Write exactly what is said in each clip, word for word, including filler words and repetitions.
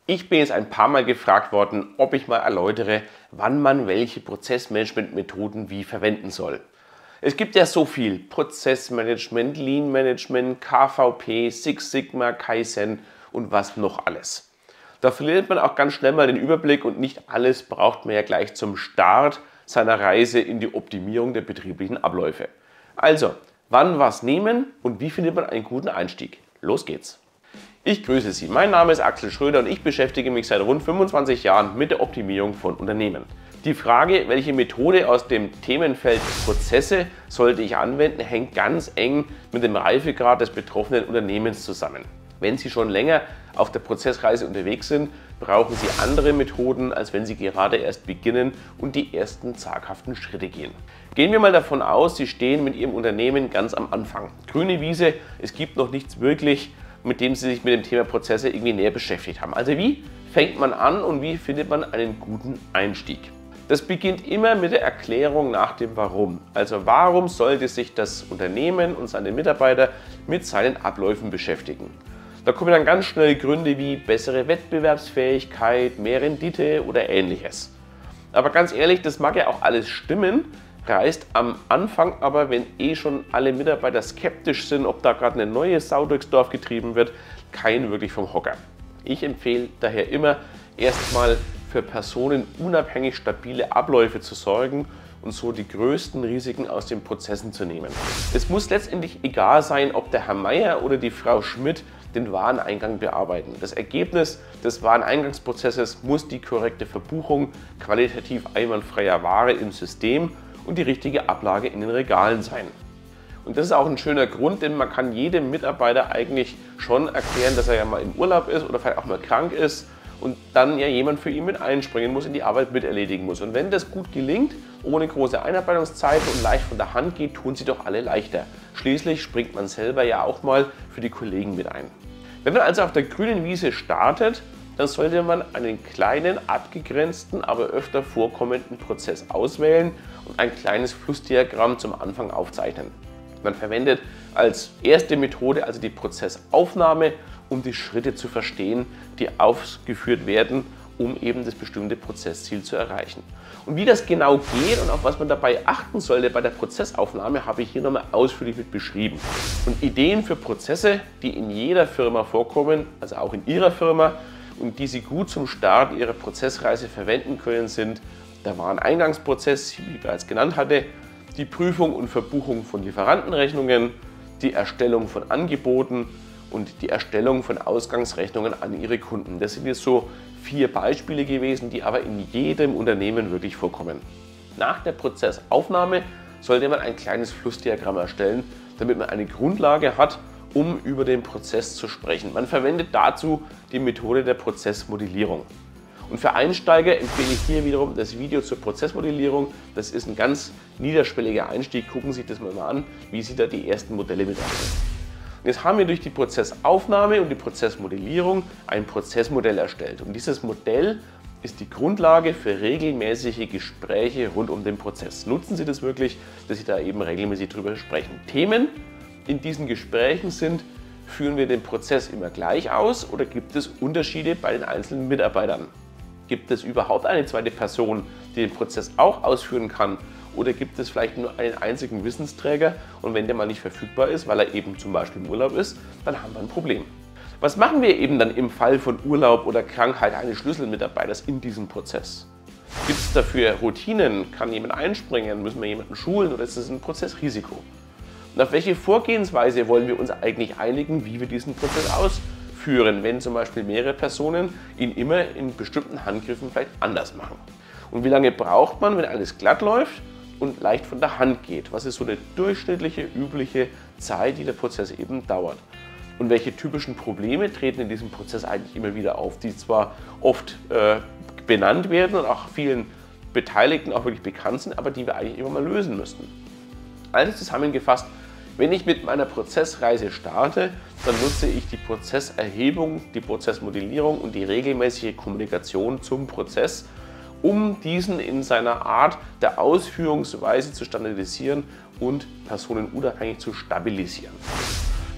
Ich bin jetzt ein paar Mal gefragt worden, ob ich mal erläutere, wann man welche Prozessmanagement-Methoden wie verwenden soll. Es gibt ja so viel: Prozessmanagement, Lean Management, K V P, Six Sigma, Kaizen und was noch alles. Da verliert man auch ganz schnell mal den Überblick und nicht alles braucht man ja gleich zum Start seiner Reise in die Optimierung der betrieblichen Abläufe. Also, wann was nehmen und wie findet man einen guten Einstieg? Los geht's! Ich grüße Sie, mein Name ist Axel Schröder und ich beschäftige mich seit rund fünfundzwanzig Jahren mit der Optimierung von Unternehmen. Die Frage, welche Methode aus dem Themenfeld Prozesse sollte ich anwenden, hängt ganz eng mit dem Reifegrad des betroffenen Unternehmens zusammen. Wenn Sie schon länger auf der Prozessreise unterwegs sind, brauchen Sie andere Methoden, als wenn Sie gerade erst beginnen und die ersten zaghaften Schritte gehen. Gehen wir mal davon aus, Sie stehen mit Ihrem Unternehmen ganz am Anfang. Grüne Wiese, es gibt noch nichts wirklich, mit dem Sie sich mit dem Thema Prozesse irgendwie näher beschäftigt haben. Also wie fängt man an und wie findet man einen guten Einstieg? Das beginnt immer mit der Erklärung nach dem Warum. Also warum sollte sich das Unternehmen und seine Mitarbeiter mit seinen Abläufen beschäftigen? Da kommen dann ganz schnell Gründe wie bessere Wettbewerbsfähigkeit, mehr Rendite oder Ähnliches. Aber ganz ehrlich, das mag ja auch alles stimmen, reißt am Anfang aber, wenn eh schon alle Mitarbeiter skeptisch sind, ob da gerade eine neue Sau durchs Dorf getrieben wird, keinen wirklich vom Hocker. Ich empfehle daher immer, erstmal für personenunabhängig stabile Abläufe zu sorgen und so die größten Risiken aus den Prozessen zu nehmen. Es muss letztendlich egal sein, ob der Herr Meier oder die Frau Schmidt den Wareneingang bearbeiten. Das Ergebnis des Wareneingangsprozesses muss die korrekte Verbuchung qualitativ einwandfreier Ware im System und die richtige Ablage in den Regalen sein. Und das ist auch ein schöner Grund, denn man kann jedem Mitarbeiter eigentlich schon erklären, dass er ja mal im Urlaub ist oder vielleicht auch mal krank ist und dann ja jemand für ihn mit einspringen muss, in die Arbeit mit erledigen muss. Und wenn das gut gelingt, ohne große Einarbeitungszeit und leicht von der Hand geht, tun sie doch alle leichter. Schließlich springt man selber ja auch mal für die Kollegen mit ein. Wenn man also auf der grünen Wiese startet, dann sollte man einen kleinen, abgegrenzten, aber öfter vorkommenden Prozess auswählen und ein kleines Flussdiagramm zum Anfang aufzeichnen. Man verwendet als erste Methode also die Prozessaufnahme, um die Schritte zu verstehen, die ausgeführt werden, um eben das bestimmte Prozessziel zu erreichen. Und wie das genau geht und auf was man dabei achten sollte bei der Prozessaufnahme, habe ich hier nochmal ausführlich mit beschrieben. Und Ideen für Prozesse, die in jeder Firma vorkommen, also auch in Ihrer Firma, und die Sie gut zum Start Ihrer Prozessreise verwenden können, sind der Wareneingangsprozess, wie ich bereits genannt hatte, die Prüfung und Verbuchung von Lieferantenrechnungen, die Erstellung von Angeboten und die Erstellung von Ausgangsrechnungen an Ihre Kunden. Das sind jetzt so vier Beispiele gewesen, die aber in jedem Unternehmen wirklich vorkommen. Nach der Prozessaufnahme sollte man ein kleines Flussdiagramm erstellen, damit man eine Grundlage hat, um über den Prozess zu sprechen. Man verwendet dazu die Methode der Prozessmodellierung. Und für Einsteiger empfehle ich hier wiederum das Video zur Prozessmodellierung. Das ist ein ganz niederschwelliger Einstieg. Gucken Sie sich das mal an, wie Sie da die ersten Modelle mit erstellen. Jetzt haben wir durch die Prozessaufnahme und die Prozessmodellierung ein Prozessmodell erstellt. Und dieses Modell ist die Grundlage für regelmäßige Gespräche rund um den Prozess. Nutzen Sie das wirklich, dass Sie da eben regelmäßig drüber sprechen. Themen in diesen Gesprächen sind: Führen wir den Prozess immer gleich aus oder gibt es Unterschiede bei den einzelnen Mitarbeitern? Gibt es überhaupt eine zweite Person, die den Prozess auch ausführen kann? Oder gibt es vielleicht nur einen einzigen Wissensträger und wenn der mal nicht verfügbar ist, weil er eben zum Beispiel im Urlaub ist, dann haben wir ein Problem. Was machen wir eben dann im Fall von Urlaub oder Krankheit eines Schlüsselmitarbeiters in diesem Prozess? Gibt es dafür Routinen? Kann jemand einspringen? Müssen wir jemanden schulen oder ist es ein Prozessrisiko? Und auf welche Vorgehensweise wollen wir uns eigentlich einigen, wie wir diesen Prozess ausführen, wenn zum Beispiel mehrere Personen ihn immer in bestimmten Handgriffen vielleicht anders machen? Und wie lange braucht man, wenn alles glatt läuft und leicht von der Hand geht? Was ist so eine durchschnittliche, übliche Zeit, die der Prozess eben dauert? Und welche typischen Probleme treten in diesem Prozess eigentlich immer wieder auf, die zwar oft äh, benannt werden und auch vielen Beteiligten auch wirklich bekannt sind, aber die wir eigentlich immer mal lösen müssten? Also zusammengefasst: Wenn ich mit meiner Prozessreise starte, dann nutze ich die Prozesserhebung, die Prozessmodellierung und die regelmäßige Kommunikation zum Prozess, um diesen in seiner Art der Ausführungsweise zu standardisieren und personenunabhängig zu stabilisieren.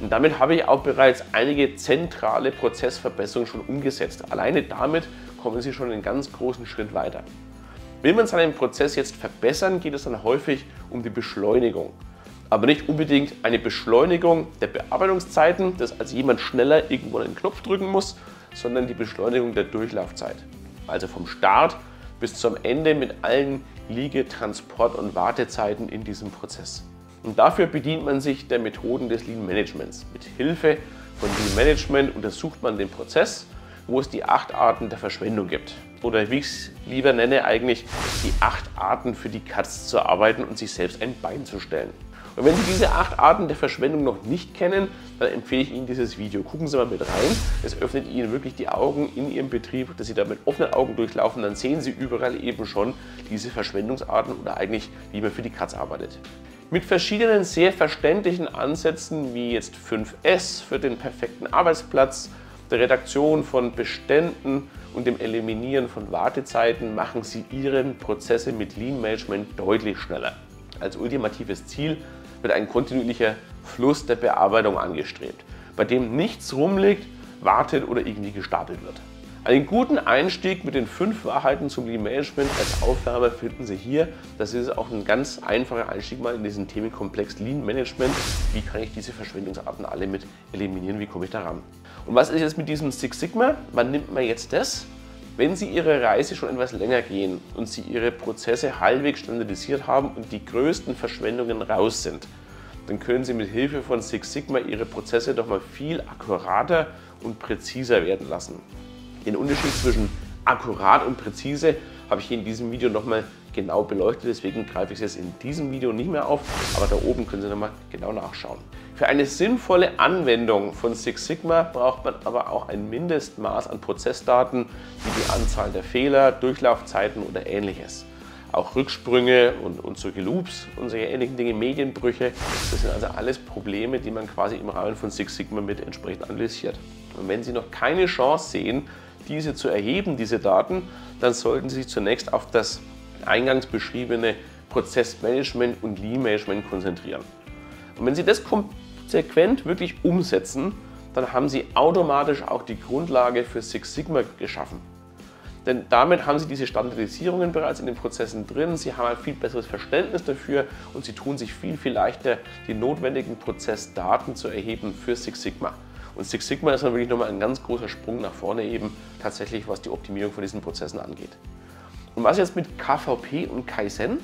Und damit habe ich auch bereits einige zentrale Prozessverbesserungen schon umgesetzt. Alleine damit kommen Sie schon einen ganz großen Schritt weiter. Will man seinen Prozess jetzt verbessern, geht es dann häufig um die Beschleunigung. Aber nicht unbedingt eine Beschleunigung der Bearbeitungszeiten, dass also jemand schneller irgendwo einen Knopf drücken muss, sondern die Beschleunigung der Durchlaufzeit. Also vom Start bis zum Ende mit allen Liege-, Transport- und Wartezeiten in diesem Prozess. Und dafür bedient man sich der Methoden des Lean Managements. Mit Hilfe von Lean Management untersucht man den Prozess, wo es die acht Arten der Verschwendung gibt. Oder wie ich es lieber nenne, eigentlich die acht Arten für die Katz zu arbeiten und sich selbst ein Bein zu stellen. Und wenn Sie diese acht Arten der Verschwendung noch nicht kennen, dann empfehle ich Ihnen dieses Video. Gucken Sie mal mit rein. Es öffnet Ihnen wirklich die Augen in Ihrem Betrieb, dass Sie da mit offenen Augen durchlaufen. Dann sehen Sie überall eben schon diese Verschwendungsarten oder eigentlich, wie man für die Katz arbeitet. Mit verschiedenen sehr verständlichen Ansätzen wie jetzt fünf S für den perfekten Arbeitsplatz, der Redaktion von Beständen und dem Eliminieren von Wartezeiten machen Sie Ihre Prozesse mit Lean Management deutlich schneller. Als ultimatives Ziel wird ein kontinuierlicher Fluss der Bearbeitung angestrebt, bei dem nichts rumliegt, wartet oder irgendwie gestapelt wird. Einen guten Einstieg mit den fünf Wahrheiten zum Lean Management als Aufgabe finden Sie hier. Das ist auch ein ganz einfacher Einstieg mal in diesen Themenkomplex Lean Management. Wie kann ich diese Verschwendungsarten alle mit eliminieren? Wie komme ich da ran? Und was ist jetzt mit diesem Six Sigma? Wann nimmt man jetzt das? Wenn Sie Ihre Reise schon etwas länger gehen und Sie Ihre Prozesse halbwegs standardisiert haben und die größten Verschwendungen raus sind, dann können Sie mit Hilfe von Six Sigma Ihre Prozesse doch mal viel akkurater und präziser werden lassen. Den Unterschied zwischen akkurat und präzise habe ich hier in diesem Video nochmal genau beleuchtet, deswegen greife ich es jetzt in diesem Video nicht mehr auf, aber da oben können Sie nochmal genau nachschauen. Für eine sinnvolle Anwendung von Six Sigma braucht man aber auch ein Mindestmaß an Prozessdaten, wie die Anzahl der Fehler, Durchlaufzeiten oder ähnliches. Auch Rücksprünge und, und solche Loops und solche ähnlichen Dinge, Medienbrüche, das sind also alles Probleme, die man quasi im Rahmen von Six Sigma mit entsprechend analysiert. Und wenn Sie noch keine Chance sehen, diese zu erheben, diese Daten, dann sollten Sie sich zunächst auf das eingangs beschriebene Prozessmanagement und Lean Management konzentrieren. Und wenn Sie das konsequent wirklich umsetzen, dann haben Sie automatisch auch die Grundlage für Six Sigma geschaffen. Denn damit haben Sie diese Standardisierungen bereits in den Prozessen drin, Sie haben ein viel besseres Verständnis dafür und Sie tun sich viel, viel leichter, die notwendigen Prozessdaten zu erheben für Six Sigma. Und Six Sigma ist dann wirklich nochmal ein ganz großer Sprung nach vorne eben tatsächlich, was die Optimierung von diesen Prozessen angeht. Und was jetzt mit K V P und Kaizen?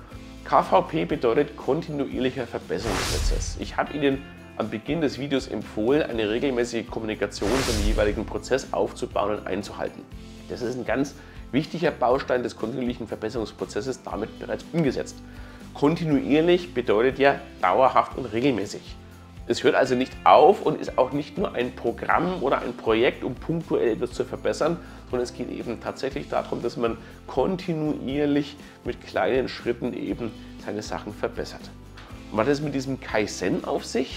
K V P bedeutet kontinuierlicher Verbesserungsprozess. Ich habe Ihnen am Beginn des Videos empfohlen, eine regelmäßige Kommunikation zum jeweiligen Prozess aufzubauen und einzuhalten. Das ist ein ganz wichtiger Baustein des kontinuierlichen Verbesserungsprozesses, damit bereits umgesetzt. Kontinuierlich bedeutet ja dauerhaft und regelmäßig. Es hört also nicht auf und ist auch nicht nur ein Programm oder ein Projekt, um punktuell etwas zu verbessern, sondern es geht eben tatsächlich darum, dass man kontinuierlich mit kleinen Schritten eben seine Sachen verbessert. Und was hat es mit diesem Kaizen auf sich?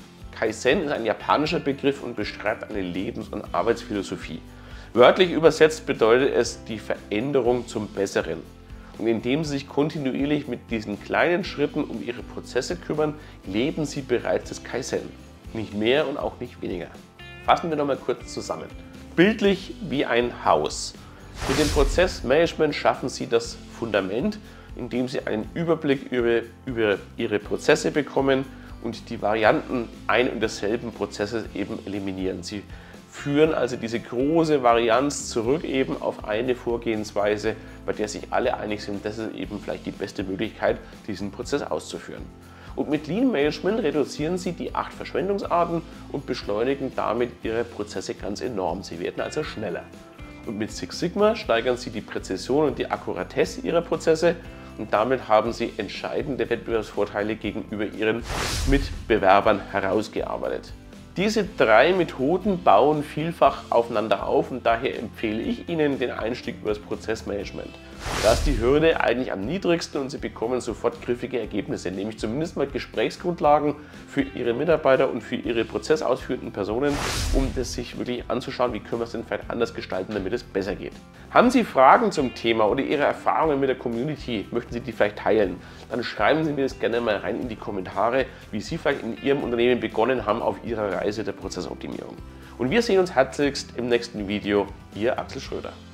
Kaizen ist ein japanischer Begriff und beschreibt eine Lebens- und Arbeitsphilosophie. Wörtlich übersetzt bedeutet es die Veränderung zum Besseren. Und indem Sie sich kontinuierlich mit diesen kleinen Schritten um Ihre Prozesse kümmern, leben Sie bereits das Kaizen. Nicht mehr und auch nicht weniger. Fassen wir noch mal kurz zusammen. Bildlich wie ein Haus. Mit dem Prozessmanagement schaffen Sie das Fundament, indem Sie einen Überblick über, über Ihre Prozesse bekommen und die Varianten ein und desselben Prozesses eben eliminieren. Sie führen also diese große Varianz zurück eben auf eine Vorgehensweise, bei der sich alle einig sind, das ist eben vielleicht die beste Möglichkeit, diesen Prozess auszuführen. Und mit Lean Management reduzieren Sie die acht Verschwendungsarten und beschleunigen damit Ihre Prozesse ganz enorm. Sie werden also schneller. Und mit Six Sigma steigern Sie die Präzision und die Akkuratesse Ihrer Prozesse und damit haben Sie entscheidende Wettbewerbsvorteile gegenüber Ihren Mitbewerbern herausgearbeitet. Diese drei Methoden bauen vielfach aufeinander auf und daher empfehle ich Ihnen den Einstieg über das Prozessmanagement. Da ist die Hürde eigentlich am niedrigsten und Sie bekommen sofort griffige Ergebnisse, nämlich zumindest mal Gesprächsgrundlagen für Ihre Mitarbeiter und für Ihre prozessausführenden Personen, um das sich wirklich anzuschauen, wie können wir es denn vielleicht anders gestalten, damit es besser geht. Haben Sie Fragen zum Thema oder Ihre Erfahrungen mit der Community, möchten Sie die vielleicht teilen, dann schreiben Sie mir das gerne mal rein in die Kommentare, wie Sie vielleicht in Ihrem Unternehmen begonnen haben auf Ihrer Reise der Prozessoptimierung. Und wir sehen uns herzlichst im nächsten Video. Ihr Axel Schröder.